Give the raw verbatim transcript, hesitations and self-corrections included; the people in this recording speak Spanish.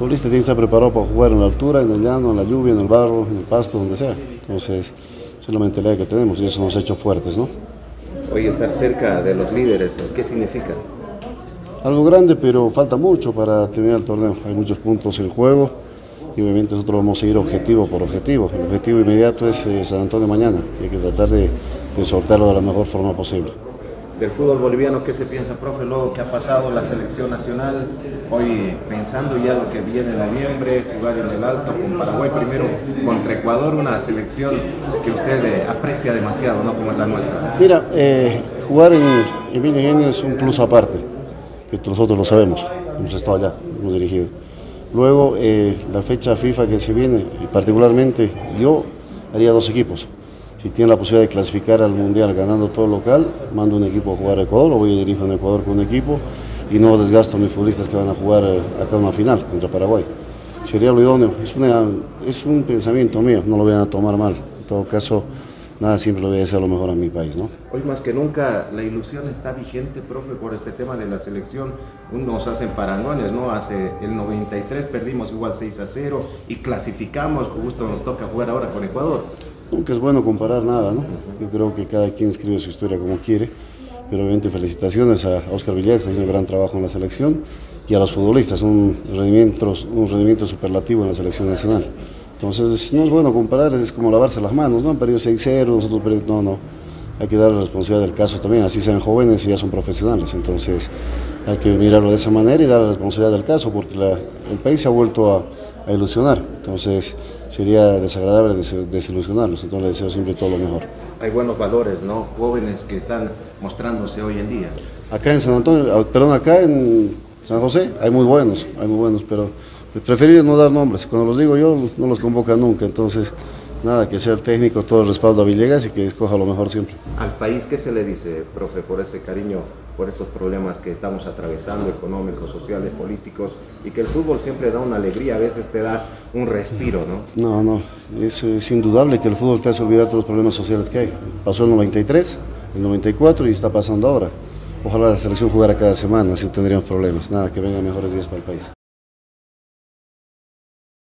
futbolista tiene que estar preparado para jugar en la altura, en el llano, en la lluvia, en el barro, en el pasto, donde sea. Entonces, esa es la mentalidad que tenemos y eso nos ha hecho fuertes, ¿no? Hoy estar cerca de los líderes, ¿qué significa? Algo grande, pero falta mucho para terminar el torneo. Hay muchos puntos en juego y obviamente nosotros vamos a seguir objetivo por objetivo. El objetivo inmediato es eh, San Antonio mañana y hay que tratar de, de sortearlo de la mejor forma posible. Del fútbol boliviano, ¿qué se piensa, profe? Luego que ha pasado la selección nacional, hoy pensando ya lo que viene en noviembre, jugar en el Alto con Paraguay primero contra Ecuador, una selección que usted eh, aprecia demasiado, ¿no? Como es la nuestra. Mira, eh, jugar en, en Villa Ingenio es un plus aparte, que nosotros lo sabemos, hemos estado allá, hemos dirigido. Luego, eh, la fecha FIFA que se viene, y particularmente yo haría dos equipos. Si tiene la posibilidad de clasificar al Mundial ganando todo local, mando un equipo a jugar a Ecuador, o voy a dirigir en Ecuador con un equipo y no desgasto a mis futbolistas que van a jugar acá una final contra Paraguay. Sería lo idóneo, es, una, es un pensamiento mío, no lo vayan a tomar mal. En todo caso, nada, siempre lo voy a hacer lo mejor a mi país, ¿no? Hoy más que nunca la ilusión está vigente, profe, por este tema de la selección. Unos hacen paranoias, ¿no? Hace el noventa y tres perdimos igual seis a cero y clasificamos, justo nos toca jugar ahora con Ecuador. Nunca es bueno comparar nada, ¿no? Yo creo que cada quien escribe su historia como quiere, pero obviamente felicitaciones a Oscar Villegas, que está haciendo un gran trabajo en la selección, y a los futbolistas, un rendimiento, un rendimiento superlativo en la selección nacional. Entonces, no es bueno comparar, es como lavarse las manos, ¿no? Han perdido seis cero, nosotros perdimos, no, no. Hay que dar la responsabilidad del caso también, así sean jóvenes y ya son profesionales. Entonces, hay que mirarlo de esa manera y dar la responsabilidad del caso, porque la, el país se ha vuelto a, a ilusionar. Entonces, sería desagradable des, desilusionarlos. Entonces, les deseo siempre todo lo mejor. Hay buenos valores, ¿no? Jóvenes que están mostrándose hoy en día. Acá en San Antonio, perdón, acá en San José, hay muy buenos, hay muy buenos, pero preferiría no dar nombres. Cuando los digo yo, no los convoca nunca. Entonces, nada, que sea el técnico, todo el respaldo a Villegas y que escoja lo mejor siempre. Al país, ¿qué se le dice, profe, por ese cariño, por esos problemas que estamos atravesando, económicos, sociales, políticos, y que el fútbol siempre da una alegría, a veces te da un respiro, ¿no? No, no, es, es indudable que el fútbol te hace olvidar todos los problemas sociales que hay. Pasó el noventa y tres, el noventa y cuatro y está pasando ahora. Ojalá la selección jugara cada semana, así tendríamos problemas. Nada, que vengan mejores días para el país.